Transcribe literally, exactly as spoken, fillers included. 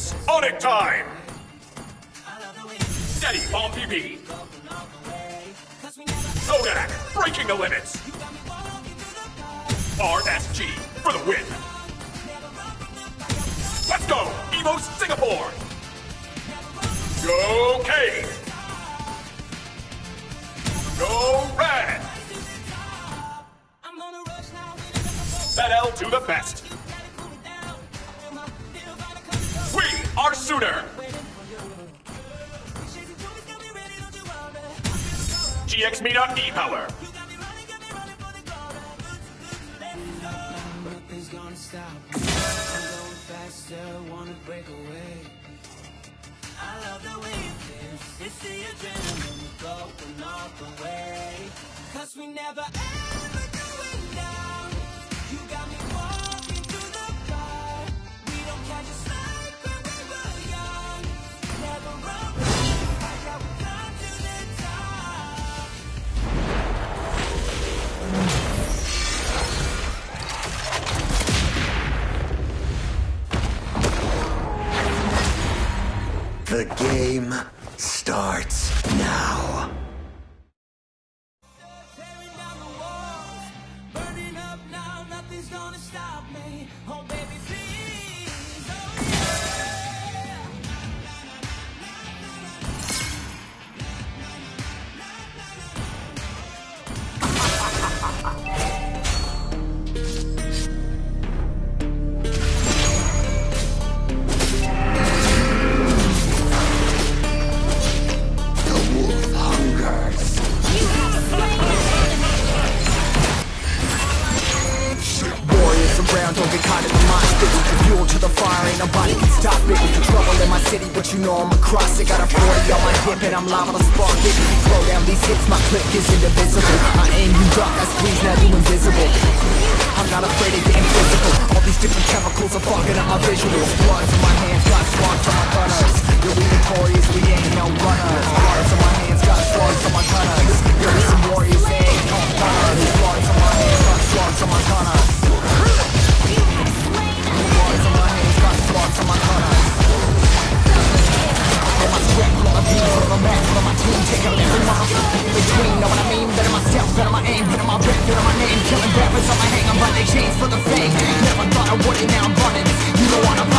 Sonic time! Steady Bomb B B. Kodak, breaking the limits. R S G for the win. Let's go, Evo Singapore. Go K. Go Red. Bet L to the best. We are Sooner. G X Mina E-Power. Cause we never ever going down. You got me walking through the fire. We don't catch a slide when we were young. Never run like how we come to the top. The game starts now. Don't get caught in the mosh pit. Fuel to the fire, ain't nobody can stop it. Trouble in my city, but you know I'm across it. Got a forty on my hip and I'm liable to spark it. Slow down these hits, my click is indivisible. I aim, you duck, I squeeze, now you invisible. I'm not afraid of getting physical. All these different chemicals are fogging up my visuals. Blood in my hands, got slugs on my gunners. You're we notorious, we ain't no runners. Blood in my hands, got slugs on my gunners. You're some warriors, they ain't no runners. Blood in my hands, got slugs on my gunners. Killing rappers on my hang, I'm running chains for the fame. Never thought I would it, now I'm running. You don't wanna